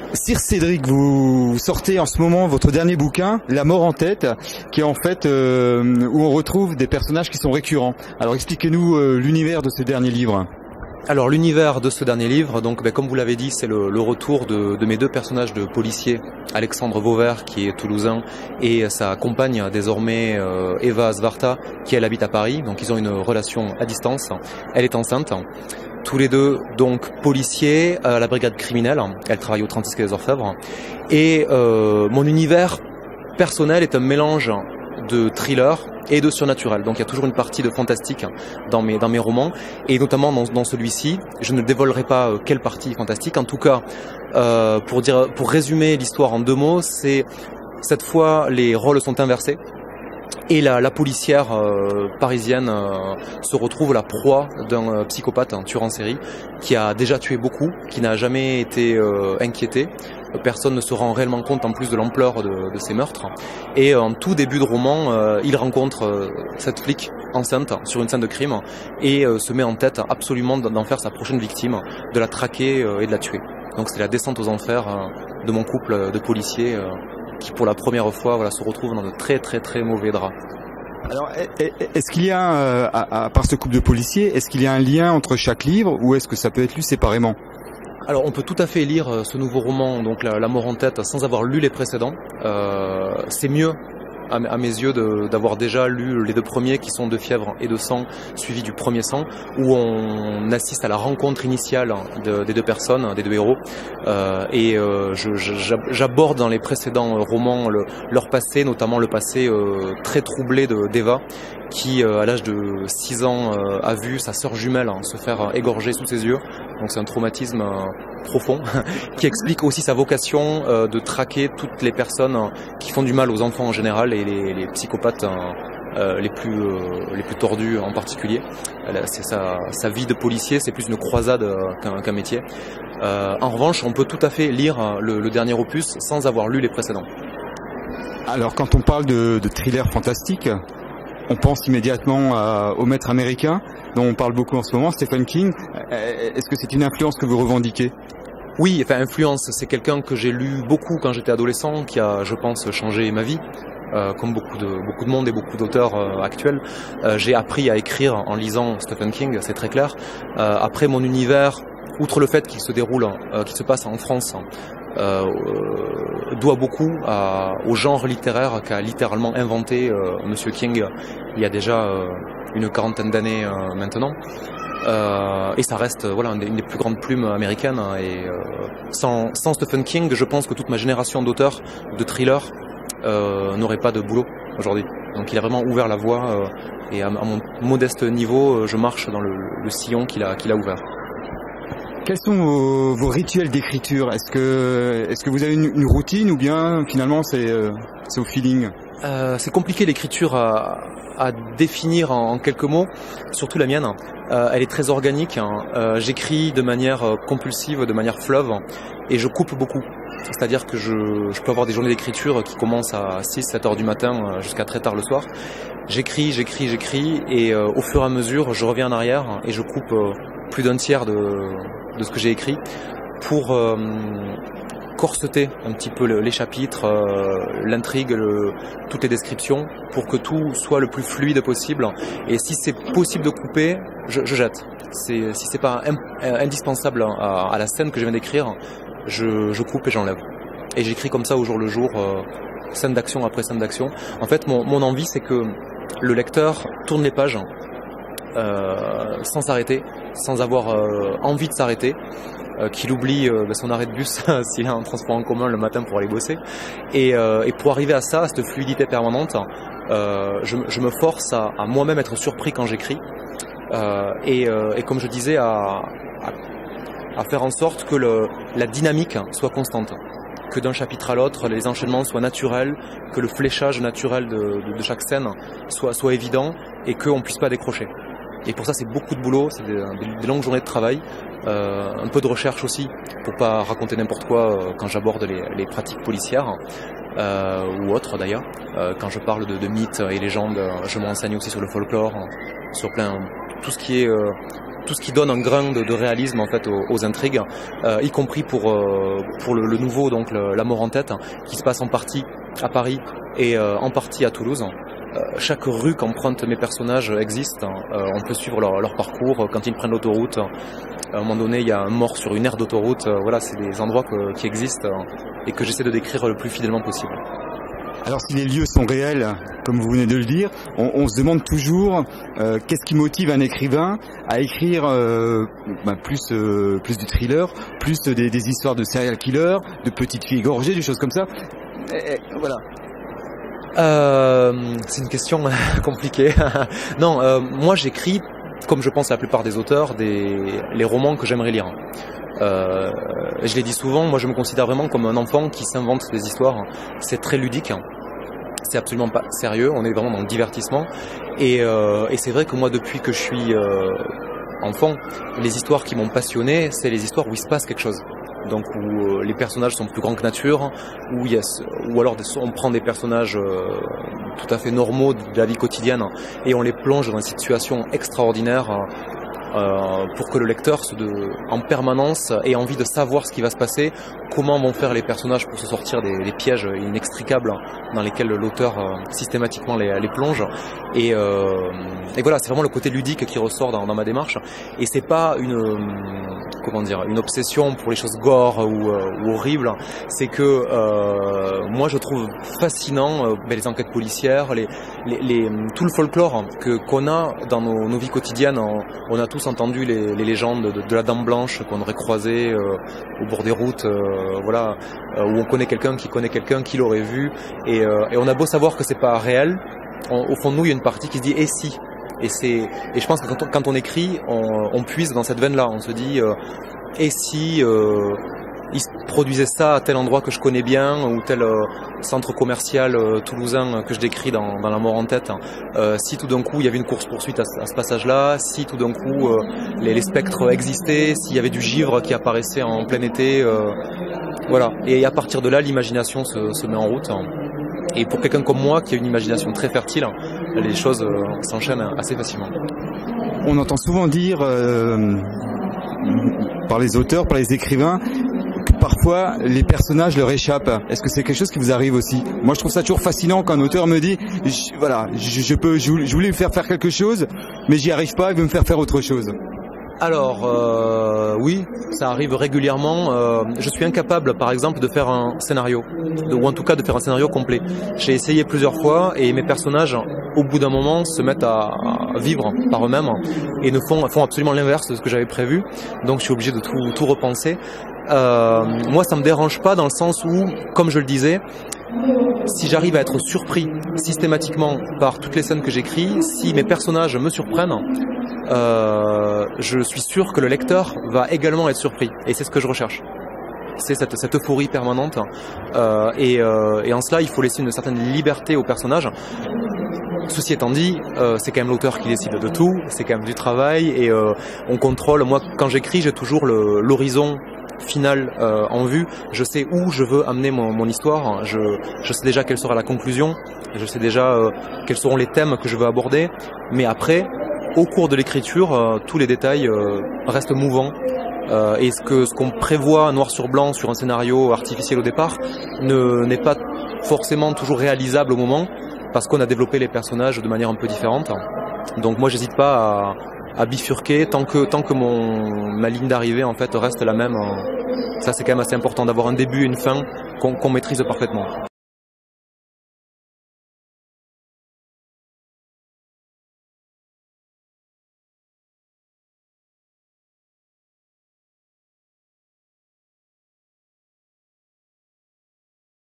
Sir Cédric, vous sortez en ce moment votre dernier bouquin, La mort en tête, qui est en fait où on retrouve des personnages qui sont récurrents. Alors expliquez-nous l'univers de ce dernier livre. Alors l'univers de ce dernier livre, donc comme vous l'avez dit, c'est le retour de mes deux personnages de policiers, Alexandre Vauvert qui est toulousain et sa compagne désormais Eva Svarta qui elle habite à Paris, donc ils ont une relation à distance, elle est enceinte. Tous les deux donc policiers à la brigade criminelle, elle travaille au 36 quai des Orfèvres et mon univers personnel est un mélange de thriller et de surnaturel. Donc il y a toujours une partie de fantastique dans mes romans et notamment dans celui-ci. Je ne dévoilerai pas quelle partie fantastique. En tout cas, pour résumer l'histoire en deux mots, c'est cette fois les rôles sont inversés. Et la policière parisienne se retrouve la proie d'un psychopathe, un tueur en série, qui a déjà tué beaucoup, qui n'a jamais été inquiété. Personne ne se rend réellement compte en plus de l'ampleur de ces meurtres. Et en tout début de roman, il rencontre cette flic enceinte sur une scène de crime et se met en tête absolument d'en faire sa prochaine victime, de la traquer et de la tuer. Donc c'est la descente aux enfers de mon couple de policiers qui pour la première fois voilà, se retrouve dans de très mauvais draps. Alors, est-ce qu'il y a, à part ce couple de policiers, est-ce qu'il y a un lien entre chaque livre ou est-ce que ça peut être lu séparément ? Alors on peut tout à fait lire ce nouveau roman, donc La mort en tête, sans avoir lu les précédents. C'est mieux à mes yeux d'avoir déjà lu les deux premiers qui sont De fièvre et de sang, suivis du premier sang, où on assiste à la rencontre initiale des deux personnes, des deux héros. J'aborde dans les précédents romans leur passé, notamment le passé très troublé d'Eva, qui à l'âge de 6 ans a vu sa sœur jumelle se faire égorger sous ses yeux. Donc c'est un traumatisme profond qui explique aussi sa vocation de traquer toutes les personnes qui font du mal aux enfants en général et les psychopathes les plus tordus en particulier. C'est sa vie de policier, c'est plus une croisade qu'un métier. En revanche, on peut tout à fait lire le dernier opus sans avoir lu les précédents. Alors quand on parle de thriller fantastique, on pense immédiatement au maître américain, dont on parle beaucoup en ce moment, Stephen King. Est-ce que c'est une influence que vous revendiquez ? Oui, enfin influence, c'est quelqu'un que j'ai lu beaucoup quand j'étais adolescent, qui a, je pense, changé ma vie. Comme beaucoup de monde et beaucoup d'auteurs actuels. J'ai appris à écrire en lisant Stephen King, c'est très clair. Après, mon univers, outre le fait qu'il se déroule, qu'il se passe en France, doit beaucoup au genre littéraire qu'a littéralement inventé Monsieur King il y a déjà une quarantaine d'années maintenant. Et ça reste voilà une des plus grandes plumes américaines. Et sans Stephen King, je pense que toute ma génération d'auteurs de thrillers n'aurait pas de boulot aujourd'hui. Donc il a vraiment ouvert la voie et à mon modeste niveau, je marche dans le sillon qu'il a ouvert. Quels sont vos rituels d'écriture ? Est-ce que vous avez une routine ou bien finalement c'est au feeling ? C'est compliqué l'écriture à définir en quelques mots, surtout la mienne. Elle est très organique. J'écris de manière compulsive, de manière fleuve, et je coupe beaucoup. C'est-à-dire que je peux avoir des journées d'écriture qui commencent à 6-7 heures du matin jusqu'à très tard le soir. J'écris, et au fur et à mesure, je reviens en arrière et je coupe plus d'un tiers de ce que j'ai écrit pour corseter un petit peu les chapitres, l'intrigue, toutes les descriptions, pour que tout soit le plus fluide possible. Et si c'est possible de couper, je jette. Si c'est pas indispensable à la scène que je viens d'écrire, je coupe et j'enlève. Et j'écris comme ça au jour le jour, scène d'action après scène d'action. En fait, mon envie, c'est que le lecteur tourne les pages sans s'arrêter, sans avoir envie de s'arrêter, qu'il oublie son arrêt de bus s'il est en transport en commun le matin pour aller bosser. Et pour arriver à ça, à cette fluidité permanente, je me force à moi-même être surpris quand j'écris. Et comme je disais, à faire en sorte que la dynamique soit constante, que d'un chapitre à l'autre, les enchaînements soient naturels, que le fléchage naturel de chaque scène soit évident et qu'on puisse pas décrocher. Et pour ça, c'est beaucoup de boulot, c'est des longues journées de travail, un peu de recherche aussi, pour pas raconter n'importe quoi quand j'aborde les pratiques policières, ou autres d'ailleurs. Quand je parle de mythes et légendes, je m'enseigne aussi sur le folklore, sur tout ce qui est tout ce qui donne un grain de réalisme en fait aux intrigues, y compris pour le nouveau, donc La mort en tête, qui se passe en partie à Paris et en partie à Toulouse. Chaque rue qu'empruntent mes personnages existe, on peut suivre leur parcours quand ils prennent l'autoroute. À un moment donné, il y a un mort sur une aire d'autoroute. Voilà, c'est des endroits qui existent et que j'essaie de décrire le plus fidèlement possible. Alors si les lieux sont réels, comme vous venez de le dire, on se demande toujours qu'est-ce qui motive un écrivain à écrire plus du thriller, plus des histoires de serial killers, de petites filles égorgées, des choses comme ça. Voilà. C'est une question compliquée. Non, moi j'écris, comme je pense la plupart des auteurs, les romans que j'aimerais lire. Je l'ai dit souvent, moi je me considère vraiment comme un enfant qui s'invente des histoires. C'est très ludique, c'est absolument pas sérieux, on est vraiment dans le divertissement. Et c'est vrai que moi depuis que je suis enfant, les histoires qui m'ont passionné, c'est les histoires où il se passe quelque chose. Donc où les personnages sont plus grands que nature, ou alors on prend des personnages tout à fait normaux de la vie quotidienne et on les plonge dans des situations extraordinaires pour que le lecteur en permanence ait envie de savoir ce qui va se passer, comment vont faire les personnages pour se sortir des pièges inextricables dans lesquels l'auteur systématiquement les plonge. Et voilà, c'est vraiment le côté ludique qui ressort dans ma démarche. Et c'est pas une obsession pour les choses gore ou horribles. C'est que moi je trouve fascinant les enquêtes policières, tout le folklore qu'on a dans nos vies quotidiennes. On a tous entendu les légendes de la Dame Blanche qu'on aurait croisée au bord des routes, voilà, où on connaît quelqu'un qui l'aurait vu. Et on a beau savoir que c'est pas réel, au fond de nous il y a une partie qui se dit et si. Et je pense que quand on écrit, on puise dans cette veine-là. On se dit et si il se produisait ça à tel endroit que je connais bien, ou tel centre commercial toulousain que je décris dans La mort en tête, si tout d'un coup il y avait une course-poursuite à ce passage-là, si tout d'un coup les spectres existaient, s'il y avait du givre qui apparaissait en plein été, voilà. Et à partir de là, l'imagination se met en route. Et pour quelqu'un comme moi, qui a une imagination très fertile, les choses s'enchaînent assez facilement. On entend souvent dire par les auteurs, par les écrivains, que parfois les personnages leur échappent. Est-ce que c'est quelque chose qui vous arrive aussi? Moi je trouve ça toujours fascinant quand un auteur me dit je voulais lui faire quelque chose, mais j'y arrive pas, il veut me faire autre chose. Alors oui, ça arrive régulièrement. Je suis incapable par exemple de faire un scénario, ou en tout cas de faire un scénario complet. J'ai essayé plusieurs fois et mes personnages au bout d'un moment se mettent à vivre par eux-mêmes et font absolument l'inverse de ce que j'avais prévu. Donc je suis obligé de tout repenser. Moi ça me dérange pas dans le sens où, comme je le disais, si j'arrive à être surpris systématiquement par toutes les scènes que j'écris, si mes personnages me surprennent, je suis sûr que le lecteur va également être surpris. Et c'est ce que je recherche. C'est cette euphorie permanente. Et en cela, il faut laisser une certaine liberté aux personnages. Ceci étant dit, c'est quand même l'auteur qui décide de tout. C'est quand même du travail. Et on contrôle. Moi, quand j'écris, j'ai toujours l'horizon final en vue. Je sais où je veux amener mon histoire. Je sais déjà quelle sera la conclusion. Je sais déjà quels seront les thèmes que je veux aborder. Mais après, au cours de l'écriture, tous les détails restent mouvants. Et ce qu'on prévoit noir sur blanc sur un scénario artificiel au départ n'est pas forcément toujours réalisable au moment, parce qu'on a développé les personnages de manière un peu différente. Donc moi j'hésite pas à bifurquer tant que ma ligne d'arrivée en fait reste la même. Ça c'est quand même assez important d'avoir un début et une fin qu'on maîtrise parfaitement.